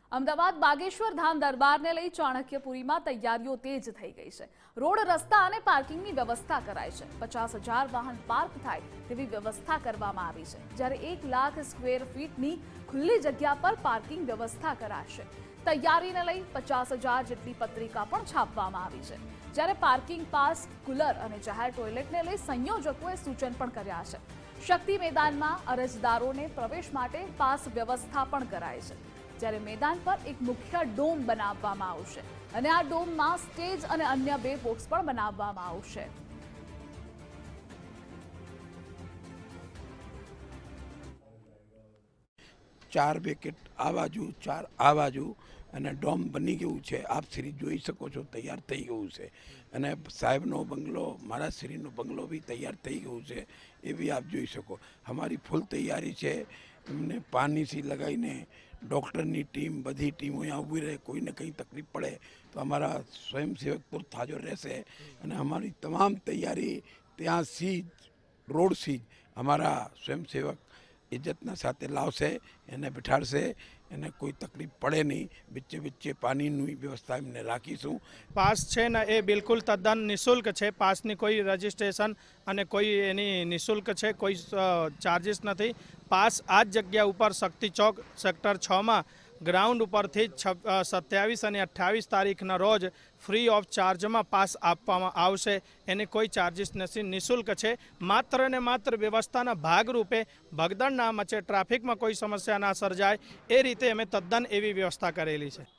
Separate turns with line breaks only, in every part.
અમદાવાદ બાગેશ્વર ધામ દરબારને લઈ ચાણક્યપુરીમાં તૈયારીઓ તેજ થઈ ગઈ છે। રોડ રસ્તા અને પાર્કિંગની વ્યવસ્થા કરાઈ છે। 50,000 વાહન પાર્ક થાય તેવી વ્યવસ્થા કરવામાં આવી છે, જ્યારે 1 લાખ સ્ક્વેર ફીટની ખુલ્લી જગ્યા પર પાર્કિંગ વ્યવસ્થા કરાશે। તૈયારીને લઈ 50,000 જેટલી પત્રિકા પણ છાપવામાં આવી છે, જ્યારે પાર્કિંગ પાસ, કુલર અને જાહેર ટોયલેટને લઈ સંયોજકોએ સૂચન પણ કર્યા છે। શક્તિ મેદાનમાં અરજદારોને પ્રવેશ માટે પાસ વ્યવસ્થા પણ કરાઈ છે, જ્યારે મેદાન પર એક મુખ્ય ડોમ બનાવવામાં આવશે અને આ ડોમમાં સ્ટેજ અને અન્ય 2 બોક્સ પણ બનાવવામાં આવશે।
चार बेकेट आ बाजू, 4 आ बाजू અને ડોમ બની ગયું છે। આપ શ્રી જોઈ શકો છો, તૈયાર થઈ ગયું છે અને સાહેબનો બંગલો, મારા શ્રીનો બંગલો બી તૈયાર થઈ ગયું છે, એ બી આપ જોઈ શકો। અમારી ફૂલ તૈયારી છે। એમને પાણીથી લગાવીને ડૉક્ટરની ટીમ, બધી ટીમો અહીંયા ઊભી રહે। કોઈને કંઈ તકલીફ પડે તો અમારા સ્વયંસેવક પૂર હાજર રહેશે અને અમારી તમામ તૈયારી ત્યાં સીજ રોડ સીજ અમારા સ્વયંસેવક इज्जतना साथे लावशे, एने बिठाड़शे, एने कोई तकलीफ पड़े नहीं। बीचे बीचे पानी व्यवस्था एमने राखीशुं।
पास छे ने ए बिल्कुल तद्दन निःशुल्क छे। पासनी कोई रजिस्ट्रेशन अने कोई एनी निःशुल्क छे, कोई चार्जिस नहीं। पास आज जग्या उपर शक्ति चौक सेक्टर 6 में ग्राउंड पर थी 27 અને 28 તારીખના રોજ फ्री ऑफ चार्ज में पास आपवामां आवशे। एने कोई चार्जिस नहीं, निःशुल्क है। मात्र ने मात्र व्यवस्था भागरूपे भगदड़ ना मचे, ट्राफिक में कोई समस्या ना सर्जाय ए रीते अमे तद्दन एवी व्यवस्था करेली है।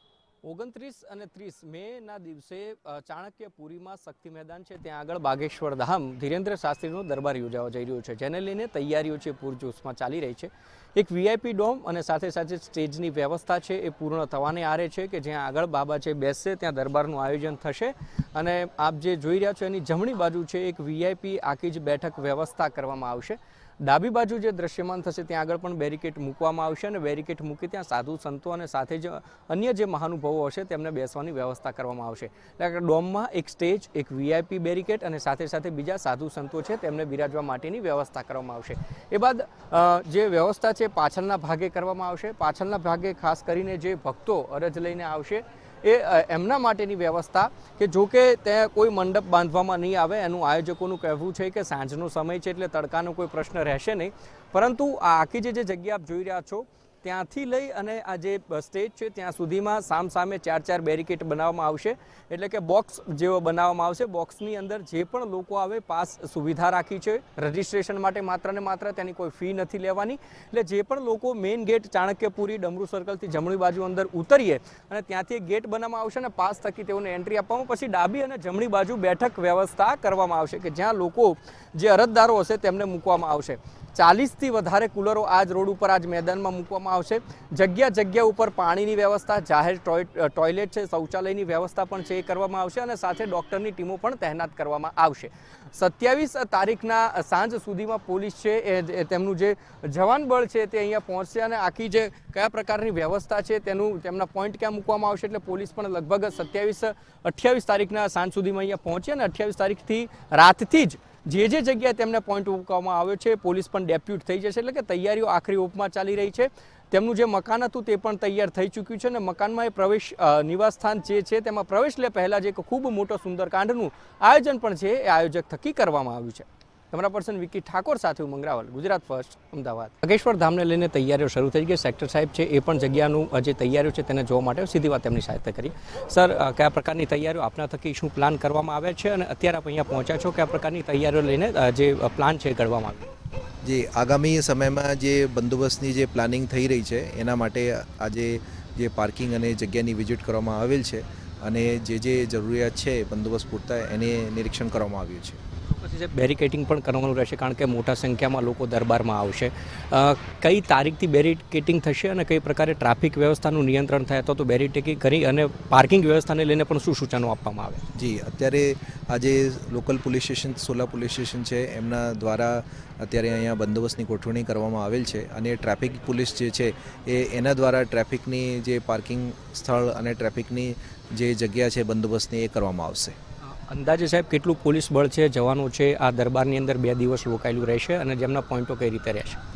29 અને 30 મેના દિવસે ચાણક્યપુરીમાં શક્તિ મેદાન છે, ત્યાં આગળ બાગેશ્વર ધામ ધીરેન્દ્ર શાસ્ત્રીનો દરબાર યોજાવા જઈ રહ્યો છે, જેને લઈને તૈયારીઓ છે પૂરજોશમાં ચાલી રહી છે। એક વીઆઈપી ડોમ અને સાથે સાથે સ્ટેજની વ્યવસ્થા છે એ પૂર્ણ થવાને આરે છે કે જ્યાં આગળ બાબા છે બેસશે, ત્યાં દરબારનું આયોજન થશે અને આપ જે જોઈ રહ્યા છો એની જમણી બાજુ છે એક વીઆઈપી આખી જ બેઠક વ્યવસ્થા કરવામાં આવશે। ડાબી બાજુ જે દ્રશ્યમાન થશે ત્યાં આગળ પણ બેરિકેડ મૂકવામાં આવશે અને બેરિકેડ મૂકી ત્યાં સાધુ સંતો અને સાથે જ અન્ય જે મહાનુભાવો હશે તેમને બેસવાની વ્યવસ્થા કરવામાં આવશે। એટલે કે ડોમમાં એક સ્ટેજ, એક વીઆઈપી બેરિકેડ અને સાથે સાથે બીજા સાધુ સંતો છે તેમને બિરાજવા માટેની વ્યવસ્થા કરવામાં આવશે। એ બાદ જે વ્યવસ્થા છે પાછળના ભાગે કરવામાં આવશે। પાછળના ભાગે ખાસ કરીને જે ભક્તો અરજ લઈને આવશે એ એમના માટેની વ્યवस्था કે જો કે ત્યાં કોઈ મંડપ બાંધવામાં નહીં આવે, એનું આયોજકોનું કહેવું છે કે સાંજનો સમય છે એટલે તડકાનો કોઈ પ્રશ્ન રહેશે નહીં, પરંતુ આ આખી જે જગ્યા આપ જોઈ રહ્યા છો ત્યાંથી લઈ અને આ જે સ્ટેજ છે ત્યાં સુધીમાં સામસામે 4 બેરિકેડ બનાવવામાં આવશે। એટલે કે બોક્સ જેવો બનાવવામાં આવશે। બોક્સની અંદર જે પણ લોકો આવે પાસ સુવિધા રાખી છે, રજિસ્ટ્રેશન માટે માત્ર ને માત્ર, તેની કોઈ ફી નથી લેવાની। એટલે જે પણ લોકો મેઇન ગેટ ચાણક્યપુરી ડમરૂ સર્કલથી જમણી બાજુ અંદર ઉતરીએ અને ત્યાંથી એક ગેટ બનાવવામાં આવશે અને પાસ થકી તેઓને એન્ટ્રી આપવામાં, પછી ડાબી અને જમણી બાજુ બેઠક વ્યવસ્થા કરવામાં આવશે કે જ્યાં લોકો જે અરજદારો હશે તેમને મૂકવામાં આવશે। 40 થી વધારે કુલરો આજ રોડ ઉપર આજ मैदान में મૂકવામાં આવશે। જગ્યા જગ્યા ઉપર પાણીની વ્યવસ્થા, જાહેર ટોયલેટ છે, શૌચાલયની વ્યવસ્થા પણ છે એ કરવામાં આવશે અને સાથે ડોક્ટરની ટીમો પણ તૈનાત કરવામાં આવશે। 27 તારીખના સાંજ સુધીમાં પોલીસ છે એ તેમનું જે જવાન બળ છે તે અહીંયા પહોંચશે અને આખી જે કયા પ્રકારની વ્યવસ્થા છે તેનું તેમના પોઈન્ટ ક્યાં મૂકવામાં આવશે, એટલે પોલીસ પણ લગભગ 27-28 તારીખના સાંજ સુધીમાં અહીંયા પહોંચે અને 28 તારીખથી રાતથી જ જે જગ્યાએ તેમને પોઈન્ટ મૂકવામાં આવ્યો છે પોલીસ પણ ડેપ્યુટ થઈ જશે। એટલે કે તૈયારીઓ આખરી ઓપમાં ચાલી રહી છે। તેમનું જે મકાન હતું તે પણ તૈયાર થઈ ચૂક્યું છે અને મકાનમાં એ પ્રવેશ નિવાસસ્થાન જે છે તેમાં પ્રવેશ લે પહેલાં જે એક ખૂબ મોટો સુંદરકાંડનું આયોજન પણ છે એ આયોજક થકી કરવામાં આવ્યું છે। कैमरा पर्सन विकी ठाकोर साथ मंगरावल, गुजरात फर्स्ट, अमदावाद। बागेश्वर धाम ने लईने तैयारीओ शरू थई गई। सेक्टर साहेब छे ए पण जग्यानुं जे तैयारीओ छे तेने जोवा माटे सीधी वात तेमनी साथे करी। सर, क्या प्रकारनी तैयारीओ आपना थकी शुं प्लान करवामां आवे छे अने अत्यारे आप अहींया पहोंच्या छो, क्या प्रकारनी तैयारीओ लईने जे प्लान छे करवामां आवे?
जी, आगामी समय में जे बंदोबस्तनी जे प्लानिंग थई रही है एना माटे आजे जे पार्किंग अने जग्यानी विजिट करवामां आवेल छे अने जे जरूरियात छे बंदोबस्त पूरता एने निरीक्षण करवामां आव्युं छे।
बेरिकेटिंग पण करवानुं रहेशे कारण के मोटा संख्या में लोग दरबार में आवशे। कई तारीख थी बेरिकेटिंग थशे अने कई प्रकारे ट्राफिक व्यवस्थानुं नियंत्रण थाय तो बेरिकेटिंग करी अने पार्किंग व्यवस्था ने लईने पण शुं सूचनो आपवामां आवे? जी,
अत्यारे आजे local police station, Sola police station है एमना द्वारा अत्यारे अहींया बंदोबस्तनी गोठवणी करवामां आवेल छे अने ट्राफिक पुलिस जे छे एना द्वारा ट्राफिकनी जे पार्किंग स्थळ अने ट्राफिकनी जे जग्या छे बंदोबस्तनी ए करवामां आवशे।
अंदाजे साहेब केटलुं पोलीस बळ छे, जवानो छे आ दरबारनी अंदर 2 દિવસ रोकायेलुं रहेशे अने जेमना पॉइंटो कई रीते रहेशे?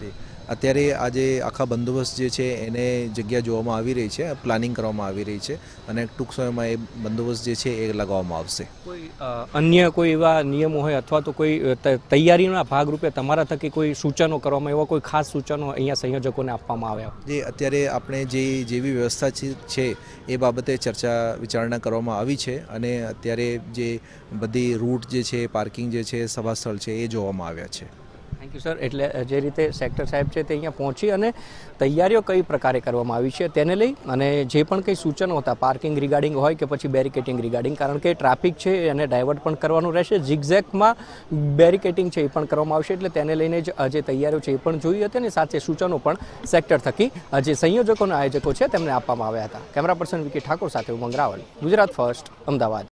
અત્યારે આજે આખા બંદોબસ્ત જે છે એને જગ્યા જોવામાં આવી રહી છે, પ્લાનિંગ કરવામાં આવી રહી છે અને ટૂંક સમયમાં એ બંદોબસ્ત જે છે એ લગાવવામાં આવશે.
કોઈ અન્ય કોઈ એવા નિયમો હોય અથવા તો કોઈ તૈયારીના ભાગરૂપે તમારા થકી કોઈ સૂચનો કરવામાં, એવા કોઈ ખાસ સૂચનો અહીંયા સંયોજકોને આપવામાં આવ્યા?
જે અત્યારે આપણે જેવી વ્યવસ્થા છે એ બાબતે ચર્ચા વિચારણા કરવામાં આવી છે અને અત્યારે જે બધી રૂટ જે છે, પાર્કિંગ જે છે, સભા સ્થળ છે એ જોવામાં આવ્યા છે.
Thank you sir. એટલે જે રીતે સેક્ટર સાહેબ છે તે અહીંયા પહોંચી અને તૈયારીઓ કઈ પ્રકારે કરવામાં આવી છે તેને લઈ અને જે પણ કંઈ સૂચનો હતા પાર્કિંગ રિગાર્ડિંગ હોય કે પછી બેરિકેટિંગ રિગાર્ડિંગ, કારણ કે ટ્રાફિક છે એને ડાયવર્ટ પણ કરવાનું રહેશે, ઝિગઝેગમાં બેરિકેટિંગ છે એ પણ કરવામાં આવશે, એટલે તેને લઈને જ જે તૈયારીઓ છે એ પણ જોઈ હતી અને સાથે સૂચનો પણ સેક્ટર થકી જે સંયોજકો અને આયોજકો છે તેમને આપવામાં આવ્યા હતા. કેમેરા પર્સન વિકી ઠાકોર સાથે ઉમંગ રાવલ, ગુજરાત ફર્સ્ટ, અમદાવાદ.